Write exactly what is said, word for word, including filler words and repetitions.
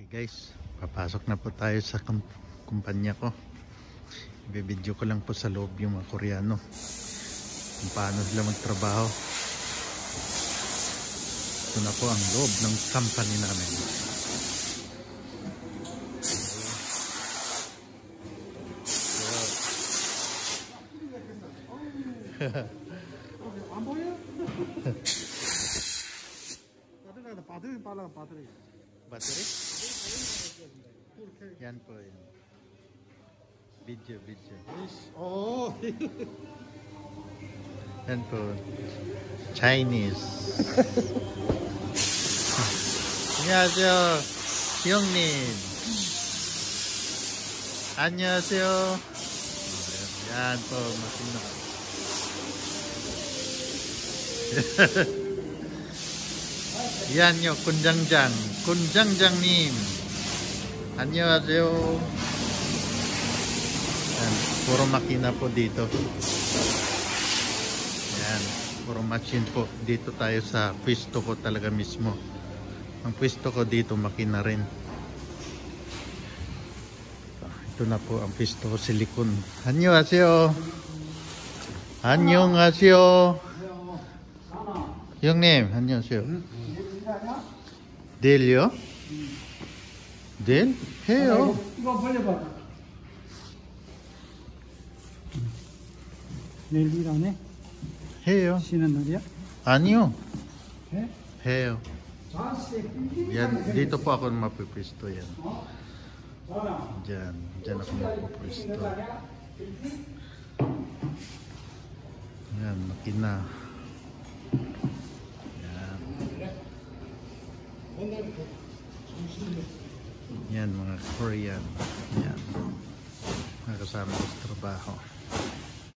Guys, papasok na po tayo sa kum kumpanya ko. Ibibideo ko lang po sa loob yung mga Koreano kung paano sila magtrabaho. Ito na po ang loob ng company namin. Battery? Yan po yan. Video, video. Oh. Yan po. Chinese. 안녕하세요. 형님. 안녕하세요. Yan po. Masino. Yan yo, kunjangjang. Kunjangjang님. 안녕하세요. Yan, puro makina po dito. Yan, puro machine po. Dito tayo sa pwesto ko talaga mismo. Ang pwesto ko dito, makina rin. Ito na po ang pwesto ko, silikon. 안녕하세요. 안녕하세요. 형님, 안녕하세요. 내일요? 내일? 해요. 이거 벌려봐. 내일 일 안 해? 해요. 쉬는 날이야? 아니요. 해? 해요. Yan, dito po ako mapipwesto yan. Diyan, diyan ako mapipwesto. Yan, makina. Yan. Yan, mga Korean. Yan. Mga kasama ko sa trabaho.